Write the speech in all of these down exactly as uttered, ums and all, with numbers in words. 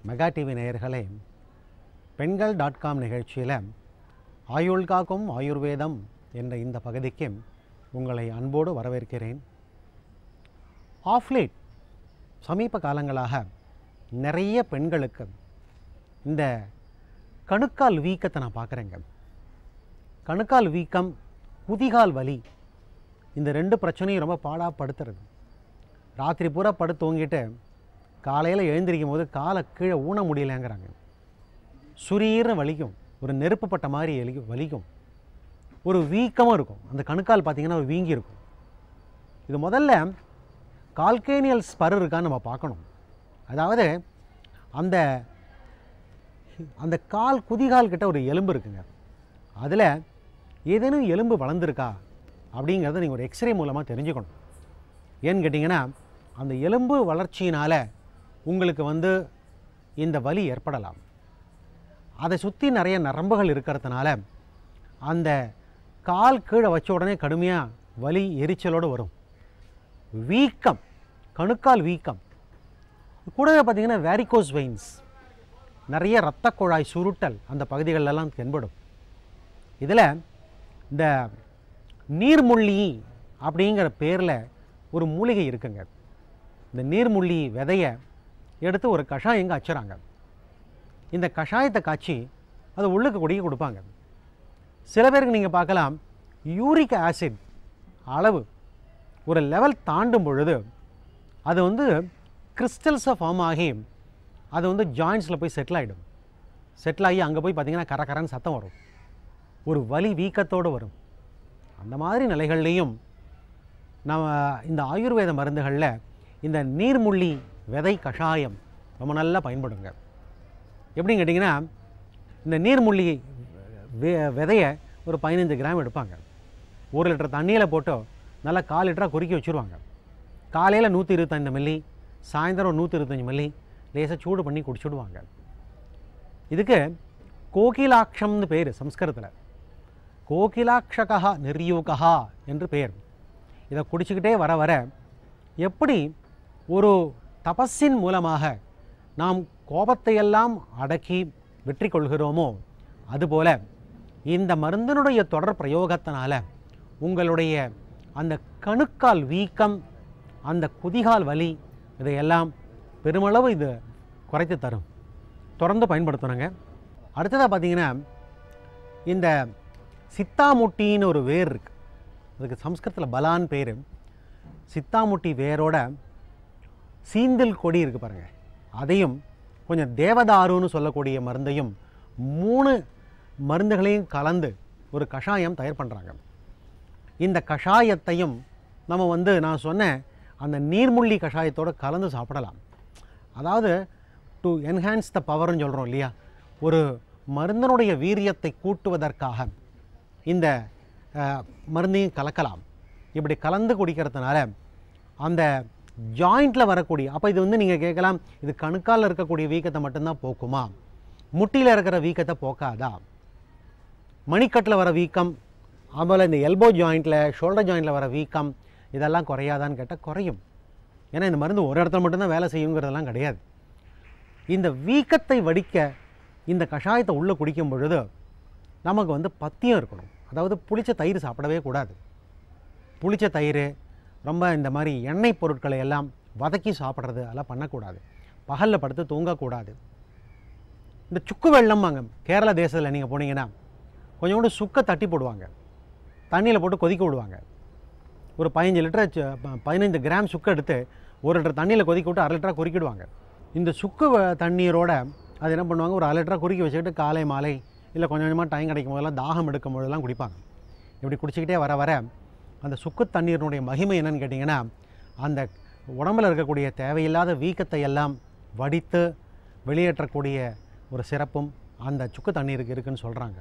Mega TV நேயர்களே, பெண்கள் dot com நிகழ்ச்சியில் ஆயுள் காக்கும் ஆயுர்வேதம் என்ற இந்த பகுதிக்கு உங்களை அன்போடு வரவேற்கிறேன். ஆஃப்லேட் சமீப காலங்களாக நிறைய பெண்களுக்கு இந்த கணுக்கால் வீக்கத்தை நான் பார்க்குறேங்க. கணுக்கால் வீக்கம், குதிகால் வலி, இந்த ரெண்டு பிரச்சனையும் ரொம்ப பாடாப்படுத்துறது. ராத்திரி பூரா படுத்து தூங்கிட்டு காலையில் எழுந்திரிக்கும் போது காலை கீழே ஊன முடியலைங்கிறாங்க. சுரீர்னு வலிக்கும், ஒரு நெருப்பு பட்ட மாதிரி எலி வலிக்கும், ஒரு வீக்கமாக இருக்கும். அந்த கணுக்கால் பார்த்திங்கன்னா ஒரு வீங்கி இருக்கும். இது முதல்ல கால்கேனியல் ஸ்பர் இருக்கான்னு நம்ம பார்க்கணும். அதாவது அந்த அந்த கால் குதிகால் கிட்ட ஒரு எலும்பு இருக்குங்க. அதில் ஏதேனும் எலும்பு வளர்ந்துருக்கா அப்படிங்கிறத நீங்கள் ஒரு எக்ஸ்ரே மூலமாக தெரிஞ்சுக்கணும். ஏன்னு கேட்டிங்கன்னா, அந்த எலும்பு வளர்ச்சியினால் உங்களுக்கு வந்து இந்த வலி ஏற்படலாம். அதை சுற்றி நிறைய நரம்புகள் இருக்கிறதுனால அந்த கால் கீழே வச்ச உடனே கடுமையாக வலி எரிச்சலோடு வரும். வீக்கம், கணுக்கால் வீக்கம், கூடவே பார்த்திங்கன்னா வேரிகோஸ் வெயின்ஸ், நிறைய இரத்த குழாய் சுருட்டல் அந்த பகுதிகளெல்லாம் தென்படும். இதில் இந்த நீர்முள்ளி அப்படிங்கிற பேரில் ஒரு மூலிகை இருக்குங்க. இந்த நீர்முள்ளி விதையை எடுத்து ஒரு கஷாயங்க அச்சுறாங்க. இந்த கஷாயத்தை காய்ச்சி அதை உள்ளுக்கு குடிக்க கொடுப்பாங்க. சில பேருக்கு நீங்கள் பார்க்கலாம், யூரிக் ஆசிட் அளவு ஒரு லெவல் தாண்டும் பொழுது அது வந்து கிறிஸ்டல்ஸை ஃபார்ம் ஆகி அது வந்து ஜாயின்ஸில் போய் செட்டில் ஆகிடும். செட்டில் ஆகி அங்கே போய் பார்த்திங்கன்னா கர கரன்னு சத்தம் வரும், ஒரு வலி வீக்கத்தோடு வரும். அந்த மாதிரி நிலைகள்லேயும் நம்ம இந்த ஆயுர்வேத மருந்துகளில் இந்த நீர்முள்ளி விதை கஷாயம் ரொம்ப நல்லா பயன்படுங்க. எப்படின்னு கேட்டிங்கன்னா, இந்த நீர்முள்ளி வெ விதையை ஒரு பதினைந்து கிராம் எடுப்பாங்க. ஒரு லிட்டர் தண்ணியில் போட்டு நல்லா கால் லிட்டராக குறுக்கி வச்சுருவாங்க. காலையில் நூற்றி இருபத்தஞ்சு மில்லி, சாயந்தரம் நூற்றி இருபத்தஞ்சி மில்லி லேசாக சூடு பண்ணி குடிச்சுடுவாங்க. இதுக்கு கோகிலாட்சம்னு பேர் சம்ஸ்கிருதத்தில். கோகிலாட்சகா நிர்யூகா என்று பெயர். இதை குடிச்சுக்கிட்டே வர வர எப்படி ஒரு தபஸின் மூலமாக நாம் கோபத்தையெல்லாம் அடக்கி வெற்றி கொள்கிறோமோ, அதுபோல் இந்த மருந்தினுடைய தொடர் பிரயோகத்தினால உங்களுடைய அந்த கணுக்கால் வீக்கம், அந்த குதிகால் வலி, இதையெல்லாம் பெருமளவு இது குறைத்து தரும். தொடர்ந்து பயன்படுத்தணுங்க. அடுத்ததாக பார்த்திங்கன்னா, இந்த சித்தாமுட்டின்னு ஒரு வேர் இருக்குது. அதுக்கு சம்ஸ்கிருதத்தில் பலான் பேர். சித்தாமுட்டி வேரோட சீந்தில் கொடி இருக்குது பாருங்கள், அதையும் கொஞ்சம் தேவதாருன்னு சொல்லக்கூடிய மருந்தையும் மூணு மருந்துகளையும் கலந்து ஒரு கஷாயம் தயார் பண்ணுறாங்க. இந்த கஷாயத்தையும் நம்ம வந்து நான் சொன்ன அந்த நீர்முள்ளி கஷாயத்தோடு கலந்து சாப்பிடலாம். அதாவது டு என்ஹான்ஸ் த பவர்னு சொல்கிறோம் இல்லையா, ஒரு மருந்தினுடைய வீரியத்தை கூட்டுவதற்காக இந்த மருந்தையும் கலக்கலாம். இப்படி கலந்து குடிக்கிறதுனால அந்த ஜாயிண்டில் வரக்கூடிய, அப்போ இது வந்து நீங்கள் கேட்கலாம், இது கணுக்கால் இருக்கக்கூடிய வீக்கத்தை மட்டும்தான் போக்குமா, முட்டியில் இருக்கிற வீக்கத்தை போக்காதா? மணிக்கட்டில் வர வீக்கம், அதுபோல் இந்த எல்போ ஜாயிண்டில், ஷோல்டர் ஜாயிண்டில் வர வீக்கம், இதெல்லாம் குறையாதான்னு கேட்டால் குறையும். ஏன்னா இந்த மருந்து ஒரு இடத்துல மட்டும்தான் வேலை செய்யுங்கிறதெல்லாம் கிடையாது. இந்த வீக்கத்தை வடிக்க இந்த கஷாயத்தை உள்ளே குடிக்கும் பொழுது நமக்கு வந்து பத்தியம் இருக்கணும். அதாவது புளிச்ச தயிர் சாப்பிடவே கூடாது. புளிச்ச தயிர், ரொம்ப இந்த மாதிரி எண்ணெய் பொருட்களை எல்லாம் வதக்கி சாப்பிட்றது அதெல்லாம் பண்ணக்கூடாது. பகலில் படுத்து தூங்கக்கூடாது. இந்த சுக்கு வெள்ளம் வாங்க, கேரளா தேசத்தில் நீங்கள் போனீங்கன்னா கொஞ்சோண்டு சுக்கை தட்டி போடுவாங்க, தண்ணியில் போட்டு கொதிக்க விடுவாங்க. ஒரு பதினஞ்சு லிட்டர் பதினைந்து கிராம் சுக்கை எடுத்து ஒரு லிட்டர் தண்ணியில் கொதிக்க விட்டு அரை லிட்டராக குறுக்கிடுவாங்க. இந்த சுக்கு தண்ணீரோட அது என்ன பண்ணுவாங்க, ஒரு அரை லிட்டராக குறுக்கி வச்சுக்கிட்டு காலை மாலை இல்லை கொஞ்சம் கொஞ்சமாக டைம் கிடைக்கும் போதெல்லாம், தாகம் எடுக்கும் போதெல்லாம் குடிப்பாங்க. இப்படி குடிச்சிக்கிட்டே வர வர அந்த சுக்கு தண்ணீரினுடைய மகிமை என்னன்னு கேட்டிங்கன்னா, அந்த உடம்பில் இருக்கக்கூடிய தேவையில்லாத வீக்கத்தை எல்லாம் வடித்து வெளியேற்றக்கூடிய ஒரு சிறப்பும் அந்த சுக்கு தண்ணீருக்கு இருக்குதுன்னு சொல்கிறாங்க.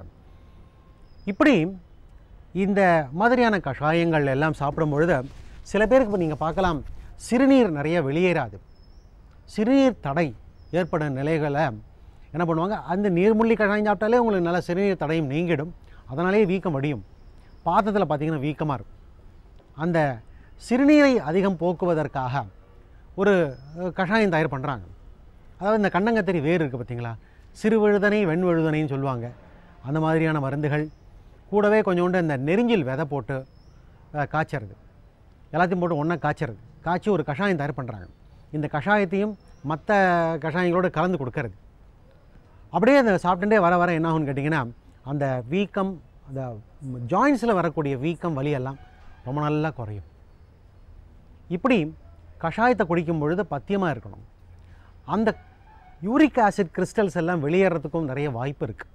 இப்படி இந்த மாதிரியான கஷாயங்கள் எல்லாம் சாப்பிடும் பொழுது சில பேருக்கு இப்போ நீங்கள் பார்க்கலாம், சிறுநீர் நிறைய வெளியேறாது. சிறுநீர் தடை ஏற்படும் நிலைகளை என்ன பண்ணுவாங்க, அந்த நீர்முள்ளி கஷாயம் சாப்பிட்டாலே உங்களுக்கு நல்ல சிறுநீர் தடையும் நீங்கிடும். அதனாலேயே வீக்கம் வடியும். பாத்திரத்தில் பார்த்திங்கன்னா வீக்கமாக இருக்கும். அந்த சிறுநீரை அதிகம் போக்குவதற்காக ஒரு கஷாயம் தயார் பண்ணுறாங்க. அதாவது இந்த கண்டங்கத்திரி வேர் இருக்குது பார்த்தீங்களா, சிறுவழுதனை வெண்வழுதனைன்னு சொல்லுவாங்க, அந்த மாதிரியான மருந்துகள். கூடவே கொஞ்சோண்டு இந்த நெரிஞ்சில் விதை போட்டு காய்ச்சறது, எல்லாத்தையும் போட்டு ஒன்றா காய்ச்சறது, காய்ச்சி ஒரு கஷாயம் தயார் பண்ணுறாங்க. இந்த கஷாயத்தையும் மற்ற கஷாயங்களோடு கலந்து கொடுக்கறது. அப்படியே அதை சாப்பிட்டுட்டே வர வர என்ன ஆகும்னு கேட்டிங்கன்னா, அந்த வீக்கம், அந்த ஜாயின்ஸில் வரக்கூடிய வீக்கம் வலியெல்லாம் ரொம்ப நல்லா குறையும். இப்படி கஷாயத்தை குடிக்கும் பொழுது பத்தியமாக இருக்கணும். அந்த யூரிக் ஆசிட் கிறிஸ்டல்ஸ் எல்லாம் வெளியேறதுக்கும் நிறைய வாய்ப்பு இருக்குது.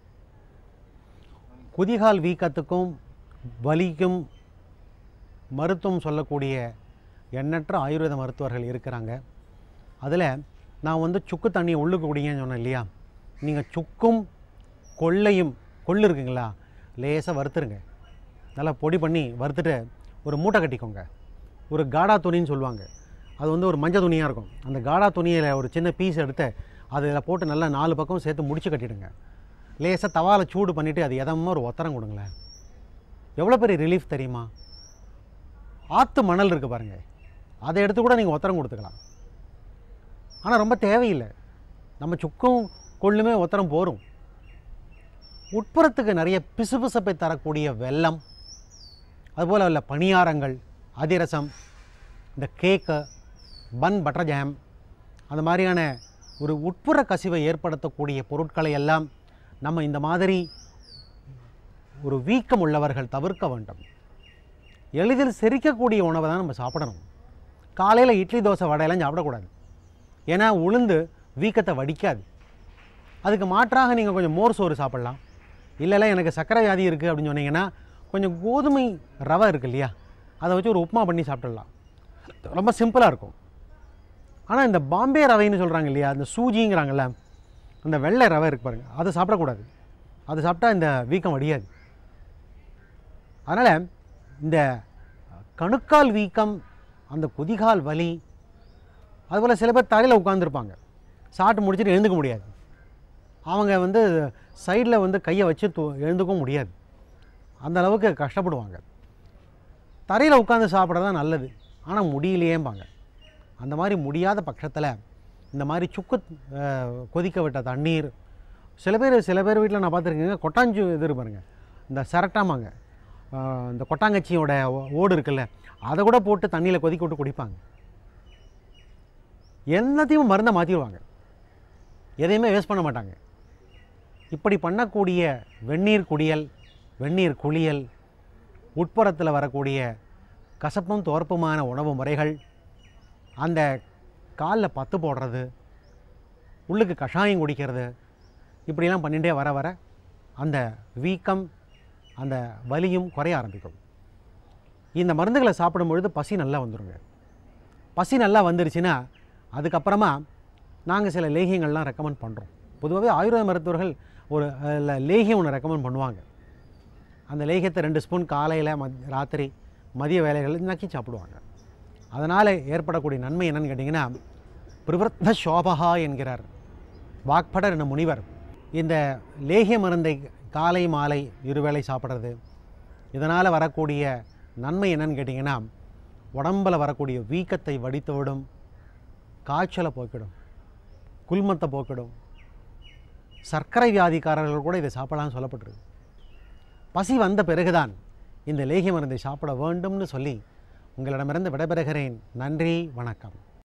குதிகால் வீக்கத்துக்கும் வலிக்கும் மருத்துவம் சொல்லக்கூடிய எண்ணற்ற ஆயுர்வேத மருத்துவர்கள் இருக்கிறாங்க. அதில் நான் வந்து சுக்கு தண்ணியை உள்ளுக்கு குடிங்கன்னு சொன்னேன் இல்லையா, நீங்கள் சுக்கும் கொள்ளையும், கொள்ளு இருக்குங்களா, லேசாக வறுத்துருங்க, நல்லா பொடி பண்ணி வறுத்துட்டு ஒரு மூட்டை கட்டிக்கோங்க. ஒரு காடா துணின்னு சொல்லுவாங்க, அது வந்து ஒரு மஞ்சள் துணியாக இருக்கும். அந்த காடா துணியில் ஒரு சின்ன பீஸ் எடுத்து அதில் போட்டு நல்லா நாலு பக்கம் சேர்த்து முடிச்சு கட்டிடுங்க. லேசாக தவாவில் சூடு பண்ணிவிட்டு அது எதமாக ஒரு ஒத்தரம் கொடுங்களேன். எவ்வளோ பெரிய ரிலீஃப் தெரியுமா? ஆற்று மணல் இருக்குது பாருங்கள், அதை எடுத்து கூட நீங்கள் ஒத்தரம் கொடுத்துக்கலாம். ஆனால் ரொம்ப தேவையில்லை, நம்ம சுக்கும் கொள்ளுமே ஒத்தரம் போரும். உட்புறத்துக்கு நிறைய பிசுபிசப்பை தரக்கூடிய வெல்லம், அதுபோல் உள்ள பணியாரங்கள், அதிரசம், இந்த கேக்கு, பன் பட்டர் ஜாம், அந்த மாதிரியான ஒரு உட்புற கசிவை ஏற்படுத்தக்கூடிய பொருட்களை எல்லாம் நம்ம இந்த மாதிரி ஒரு வீக்கம் உள்ளவர்கள் தவிர்க்க வேண்டும். எளிதில் செரிக்கக்கூடிய உணவை தான் நம்ம சாப்பிடணும். காலையில் இட்லி தோசை வடையெல்லாம் சாப்பிடக்கூடாது, ஏன்னா உளுந்து வீக்கத்தை வடிக்காது. அதுக்கு மாற்றாக நீங்கள் கொஞ்சம் மோர் சோறு சாப்பிட்லாம். இல்லைல்ல எனக்கு சர்க்கரை வியாதி இருக்குது அப்படின்னு சொன்னீங்கன்னா கொஞ்சம் கோதுமை ரவை இருக்குது இல்லையா, அதை வச்சு ஒரு உப்புமா பண்ணி சாப்பிட்றலாம். ரொம்ப சிம்பிளாக இருக்கும். ஆனால் இந்த பாம்பே ரவைன்னு சொல்கிறாங்க இல்லையா, அந்த சூஜிங்கிறாங்கல்ல, அந்த வெள்ளை ரவை இருக்குது பாருங்கள், அதை சாப்பிடக்கூடாது. அது சாப்பிட்டா இந்த வீக்கம் வடியாது. அதனால் இந்த கணுக்கால் வீக்கம், அந்த குதிகால் வலி, அதுபோல் சில பேர் தரையில் உட்காந்துருப்பாங்க, சாப்பிட்டு முடிச்சுட்டு எழுந்துக்க முடியாது. அவங்க வந்து சைடில் வந்து கையை வச்சு தூ எழுந்துக்கவும் முடியாது, அந்த அளவுக்கு கஷ்டப்படுவாங்க. தரையில் உட்காந்து சாப்பிட்றது நல்லது, ஆனால் முடியலையேம்பாங்க. அந்த மாதிரி முடியாத பட்சத்தில் இந்த மாதிரி சுக்கு கொதிக்க விட்ட தண்ணீர், சில பேர் சில பேர் வீட்டில் நான் பார்த்துருக்கேங்க, கொட்டாஞ்சு இது பாருங்கள், இந்த சரட்டாமாங்க, இந்த கொட்டாங்கச்சியோட ஓடு இருக்குல்ல, அதை கூட போட்டு தண்ணியில் கொதிக்க விட்டு குடிப்பாங்க. எல்லாத்தையும் மருந்தை மாற்றிடுவாங்க, எதையுமே வேஸ்ட் பண்ண மாட்டாங்க. இப்படி பண்ணக்கூடிய வெந்நீர் குடியல், வெந்நீர் குளியல், உட்புறத்தில் வரக்கூடிய கசப்பும் துவர்ப்புமான உணவு முறைகள், அந்த காலில் பத்து போடுறது, உள்ளுக்கு கஷாயம் குடிக்கிறது, இப்படிலாம் பண்ணிகிட்டே வர வர அந்த வீக்கம், அந்த வலியும் குறைய ஆரம்பிக்கும். இந்த மருந்துகளை சாப்பிடும் பொழுது பசி நல்லா வந்துடுங்க. பசி நல்லா வந்துருச்சுன்னா அதுக்கப்புறமா நாங்கள் சில லேகியங்கள்லாம் ரெக்கமெண்ட் பண்ணுறோம். பொதுவாகவே ஆயுர்வேத மருத்துவர்கள் ஒரு லேகியம் ஒன்று ரெக்கமெண்ட் பண்ணுவாங்க. அந்த லேகியத்தை ரெண்டு ஸ்பூன் காலையில், மத் ராத்திரி, மதிய வேலைகளில் நக்கி சாப்பிடுவாங்க. அதனால் ஏற்படக்கூடிய நன்மை என்னன்னு கேட்டிங்கன்னா, பிரவர்த்த சோபகா என்கிறார் வாக்படர் என்ற முனிவர். இந்த லேகிய மருந்தை காலை மாலை இருவேளை சாப்பிட்றது, இதனால் வரக்கூடிய நன்மை என்னன்னு கேட்டிங்கன்னா, உடம்பில் வரக்கூடிய வீக்கத்தை வடித்து விடும், காய்ச்சலை போக்கிடும், குல்மத்தை போக்கிடும். சர்க்கரை வியாதிக்காரர்கள் கூட இதை சாப்பிடலாம்னு சொல்லப்பட்டிருக்கு. பசி வந்த பிறகுதான் இந்த லேகிய மருந்தை சாப்பிட வேண்டும்னு சொல்லி உங்களிடமிருந்து விடைபெறுகிறேன். நன்றி, வணக்கம்.